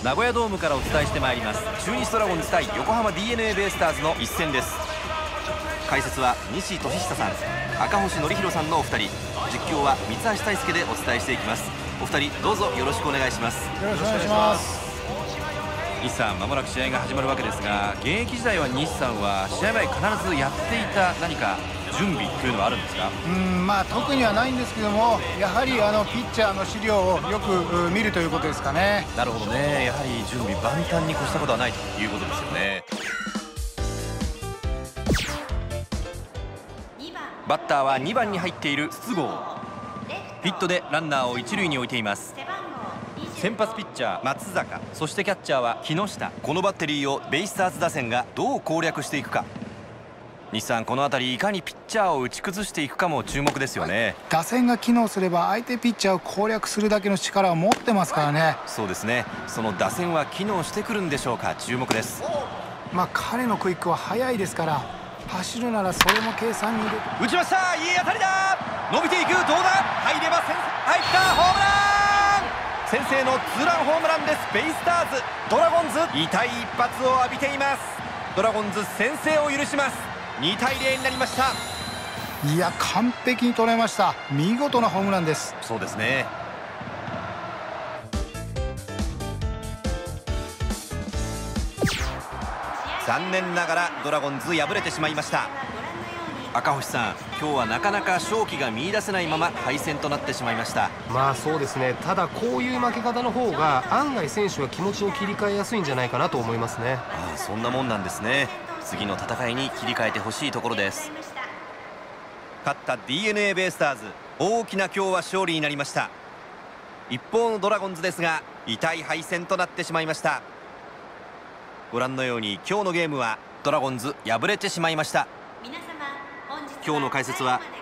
名古屋ドームからお伝えしてまいります。中日ドラゴンズ対横浜 DeNA ベイスターズの一戦です。解説は西俊久さん、赤星憲広さんのお二人、実況は三橋大輔でお伝えしていきます。お二人どうぞよろしくお願いします。 よろしくお願いします。 西さん、まもなく試合が始まるわけですが、現役時代は西さんは試合前必ずやっていた何か準備というのはあるんですか？ 特にはないんですけども、やはりピッチャーの資料をよく見るということですかね。 なるほどね。やはり準備万端に越したことはないということですよね。バッターは2番に入っている筒香。ヒットでランナーを一塁に置いています。先発ピッチャー松坂、そしてキャッチャーは木下。このバッテリーをベイスターズ打線がどう攻略していくか。西さん、この辺りいかにピッチャーを打ち崩していくかも注目ですよね。 打線が機能すれば相手ピッチャーを攻略するだけの力を持ってますからね。 そうですね。その打線は機能してくるんでしょうか。注目です。 彼のクイックは速いですから、走るならそれも計算に入れて。 打ちました。いい当たりだ。伸びていく。どうだ。入れば入ったホームラン。先制のツーランホームランです。ベイスターズ。ドラゴンズ痛い一発を浴びています。ドラゴンズ先制を許します。2対0になりました。 いや、完璧に捉えました。見事なホームランです。 そうですね。残念ながらドラゴンズ敗れてしまいました。赤星さん、今日はなかなか勝機が見出せないまま敗戦となってしまいました。 そうですね。ただこういう負け方の方が案外選手は気持ちを切り替えやすいんじゃないかなと思いますね。 そんなもんなんですね。次の戦いに切り替えてほしいところです。勝った DeNA ベイスターズ、大きな今日は勝利になりました。一方のドラゴンズですが、痛い敗戦となってしまいました。ご覧のように今日のゲームはドラゴンズ敗れてしまいました。今日の解説は